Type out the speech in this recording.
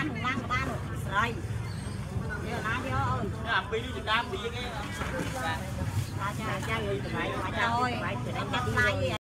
thằng lang ba rồi sợi giờ lá vô ơi làm pin Việt Nam bị cái rồi